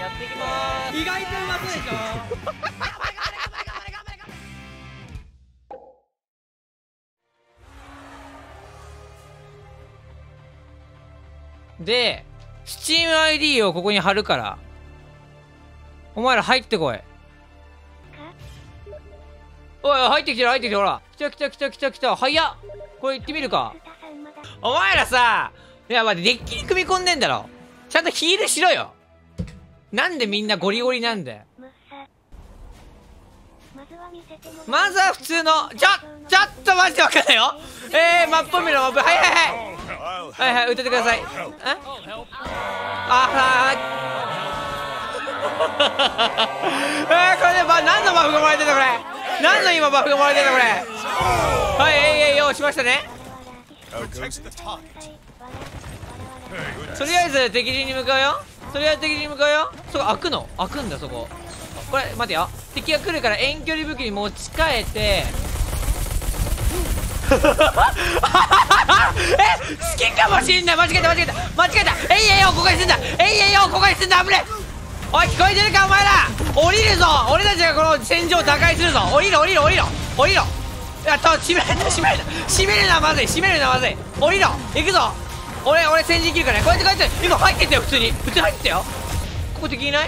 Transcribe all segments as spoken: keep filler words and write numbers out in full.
やっていきまーす。 意外とうまそうでしょ。 で Steam アイディー をここに貼るから、お前ら入ってこい。おい入ってきてる入ってきてる。ほら来た来た来た来た来た。早っ。これ行ってみるか。お前らさ、いや待って、デッキに組み込んでんだろ。ちゃんとヒールしろよ。なんでみんなゴリゴリなんだよ。まずは普通の、ちょちょっとマジで分かんないよ。えー、マップ見ろマップ。はいはいはいはいはい、歌ってください。えあーえー、これで、ま、何のバフがもらえてんだこれ。何の今バフがもらえてんだこれ。はい、えいえいよしましたね。とりあえず敵陣に向かうよ。とりあえず敵陣に向かうよ。そこ開くの開くんだそこ。これ待てよ、敵が来るから遠距離武器に持ち替えてえ好きかもしんない。間違えた間違えた間違えた。えいえいよここにすんだ。えいえいよここにすんだ。危ね。おい聞こえてるかお前ら。降りるぞ。俺たちがこの戦場を打開するぞ。降りろ降りろ降りろ降りろ。やっと閉められた閉められた。閉めるのはまずい閉めるのはまずい。降りろ行くぞ。俺俺先陣切るからね。こうやってこうやって今入ってったよ。普通に普通に入ってったよ。ここ敵いない。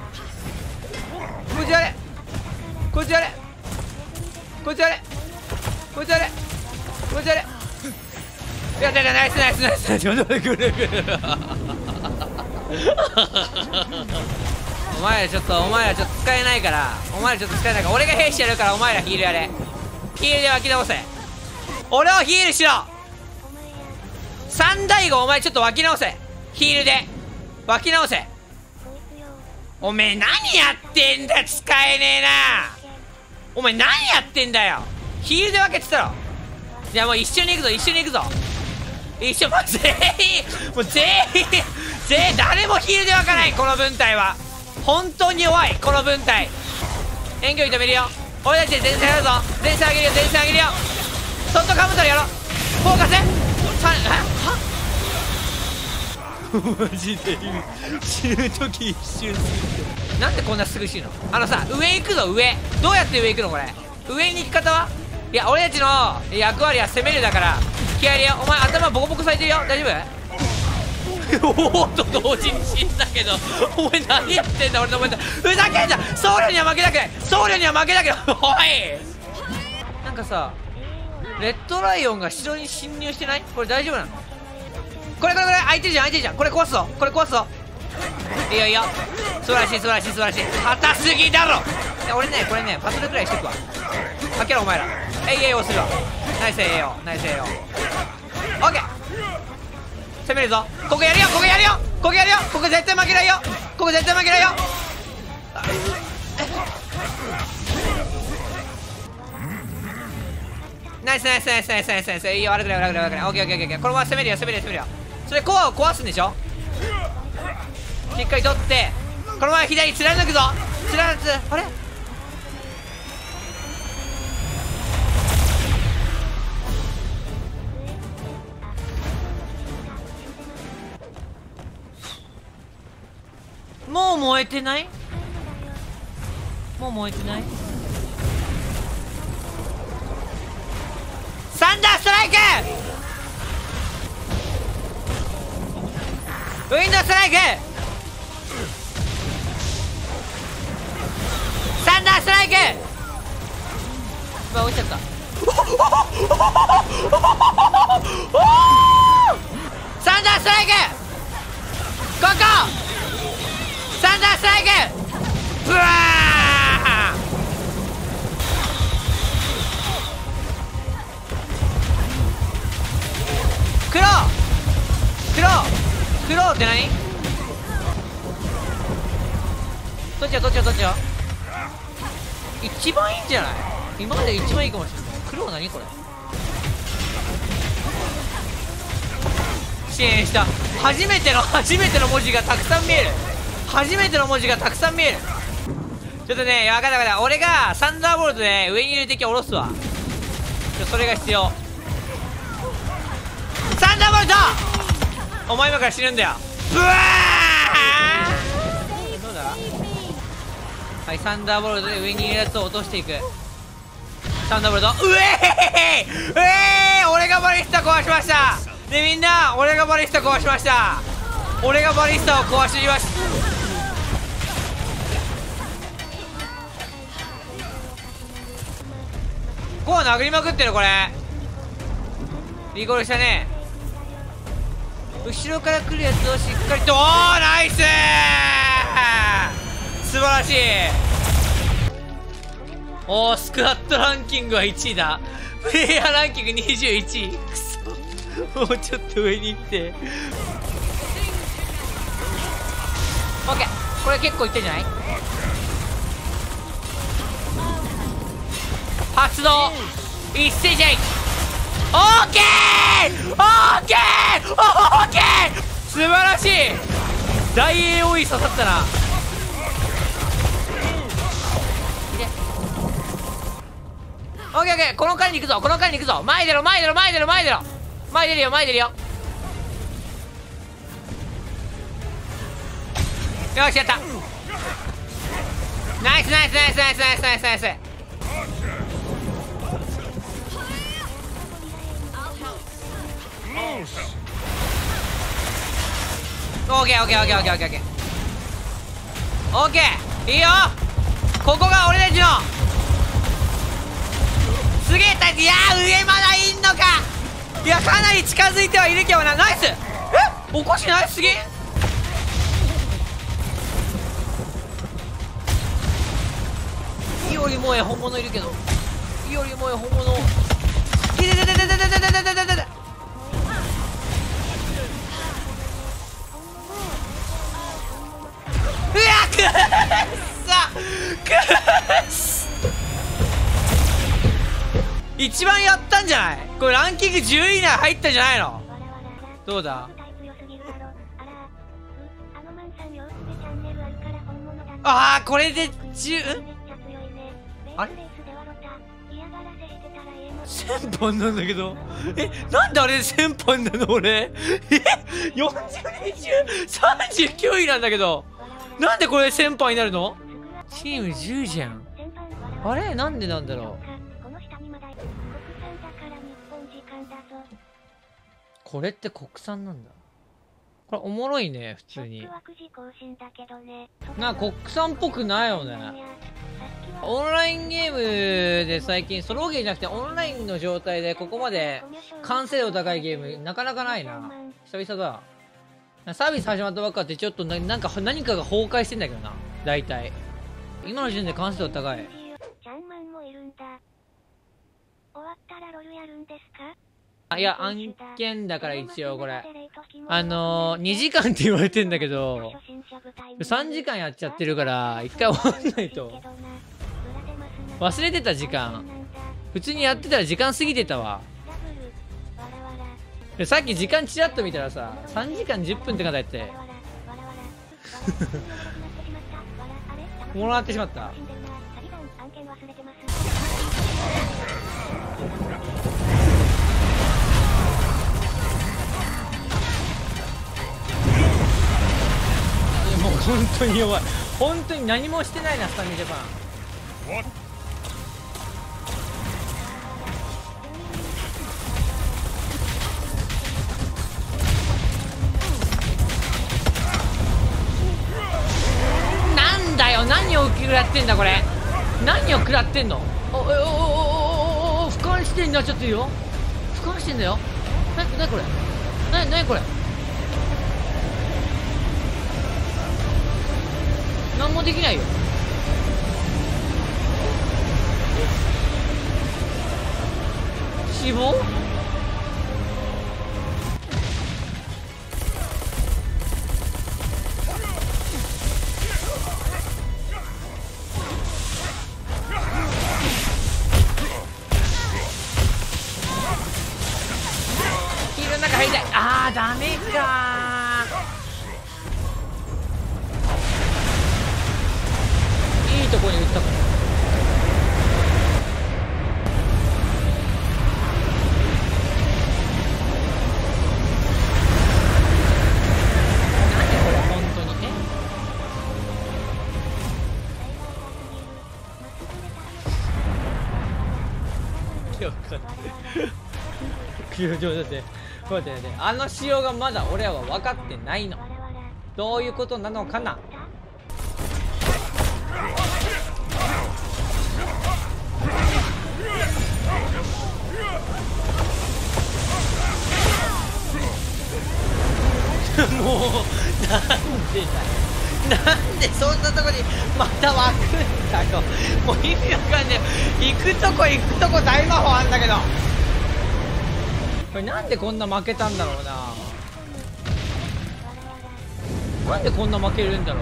こいつやれこいつやれこいつやれこいつやれこいつやれ。いやいやいやナイスナイスナイスナイス。ぐるぐるお前らちょっとお前らちょっと使えないから、お前らちょっと使えないから俺が兵士やるから、お前らヒールやれ。ヒールで湧き直せ。俺をヒールしろ。三大悟お前ちょっと湧き直せ。ヒールで湧き直せ。おめえ何やってんだ。使えねえな。お前何やってんだよ。ヒールで分けてたろ。じゃあもう一緒に行くぞ一緒に行くぞ一緒。もう全員もう全員全員誰もヒールで分かない。この分隊は本当に弱い。この分隊遠距離止めるよ。俺たちで前線やるぞ。前線上げるよ前線上げるよ。そっとカムトルやろう。フォーカスさんはマジで死ぬ時一瞬すぎて。なんでこんなすぐ死ぬの。あのさ上行くぞ上。どうやって上行くのこれ。上に行き方は。いや俺たちの役割は攻めるだから気合い入れよ。お前頭ボコボコされてるよ。大丈夫おおっと同時に死んだけどお前何やってんだ俺の前で。ふざけんな。僧侶には負けたくない。僧侶には負けたくないおい。なんかさレッドライオンが城に侵入してない。これ大丈夫なの。これこれこれ開いてるじゃん開いてるじゃん。これ壊すぞこれ壊すぞ。いいよいいよ素晴らしい素晴らしい素晴らしい。硬すぎだろ。いや俺ねこれねバトルくらいしとくわ。開けろお前ら。えいえいをするわ。ナイスえいよナイスえいよ。オッケー攻めるぞ。ここやるよここやるよここやるよ。ここ絶対負けないよ。ここ絶対負けないよ。ナイスナイスナイスナイスナイスナイス。いいよ悪くない悪くない悪くない。オッケーオッケーオッケー。このまま攻めるよ攻めるよ攻めるよ。それコアを壊すんでしょ。しっかり取ってこのまま左貫くぞ。貫く。あれもう燃えてない。もう燃えてない。サンダーストライクウィンドウストライクサンダーストライク。今落ちちゃったサンダーストライクここサンダーストライクブワー。黒黒黒って何。どっちよどっちよどっちよ。一番いいんじゃない。今まで一番いいかもしれない。黒は何これ。支援した。初めての初めての文字がたくさん見える。初めての文字がたくさん見える。ちょっとね分かった分かった。俺がサンダーボルトで上にいる敵を下ろすわ。ちょそれが必要。サンダーボルトお前今から死ぬんだよ。ブワー。どうだはい、サンダーボルトで上にいるやつを落としていく。サンダーボルト、うえーうえー俺がバリスタ壊しました。でみんな、俺がバリスタ壊しました。俺がバリスタを壊しました。こう殴りまくってる。これリコールしたね。後ろから来るやつをしっかりと、おーナイスー、素晴らしい。おースクワットランキングはいちいだ。プレイヤーランキングにじゅういちい。くそ、もうちょっと上に行って。オッケー、これ結構いってんじゃない。発動一斉じゃい。オーケーオーケーオーケー、素晴らしい。大 エーオーイー 刺さったな。オッケーオッケー、この間に行くぞ、この間に行くぞ。前出ろ前出ろ前出ろ前出ろ前出るよ前出るよ。よしやった。ナイスナイスナイスナイスナイスナイスナイス。オーケーオーケーオーケーオーケーオーケーオーケーオーケー、いいよ。ここが俺たちのすげえタイプ。いやー上まだいんのか。いやかなり近づいてはいるけどな。ナイス。えおかしない。すげえ。いよりもえ本物いるけど、いよりもえ本物。いてててててててててててて。うわくっさくっす。一番やったんじゃないこれ。ランキングじゅうい以内入ったんじゃないの。どうだ。ああこれでじゅう、あれせんぽんなんだけど。えなんであれでせんぽんなの俺。えよんじゅうに中さんじゅうきゅういなんだけど、なんでこれでせんぽんになるの。チームじゅうじゃん。あれなんでなんだろう。これって国産なんだ。これおもろいね普通に。なんか国産っぽくないよね。オンラインゲームで最近ソロゲーじゃなくてオンラインの状態でここまで完成度高いゲームなかなかないな。久々だ。サービス始まったばっかってちょっとな、なんか何かが崩壊してんだけどな。大体今の時点で完成度高い。あいや案件だから一応これあのー、にじかんって言われてんだけどさんじかんやっちゃってるから一回終わんないと。忘れてた時間。普通にやってたら時間過ぎてたわ。でさっき時間ちらっと見たらささんじかんじゅっぷんって書いてあってもらってしまった。もう本当に弱い。本当に何もしてないなスタミジャパン。なんだよ何を食らってんだこれ。何を食らってんの。おおおおおおお俯瞰してんな。ちょっといいよ俯瞰してんだよ。なになにこれなになにこれ。何もできないよ。死亡。ヒールの中入りたい。あーダメかー。いいとこに打ったから。何これ本当に。えわかんないいやちょっと待って待って待って、あの仕様がまだ俺らは分かってないの。どういうことなのかな。もうなんでだよ、なんでそんなとこにまた湧くんだよ。もう意味わかんねえ。行くとこ行くとこ大魔法あんだけど、これなんでこんな負けたんだろうな。なんでこんな負けるんだろう。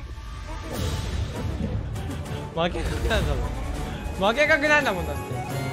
負け角なんだもん、負け角なんだもんだって。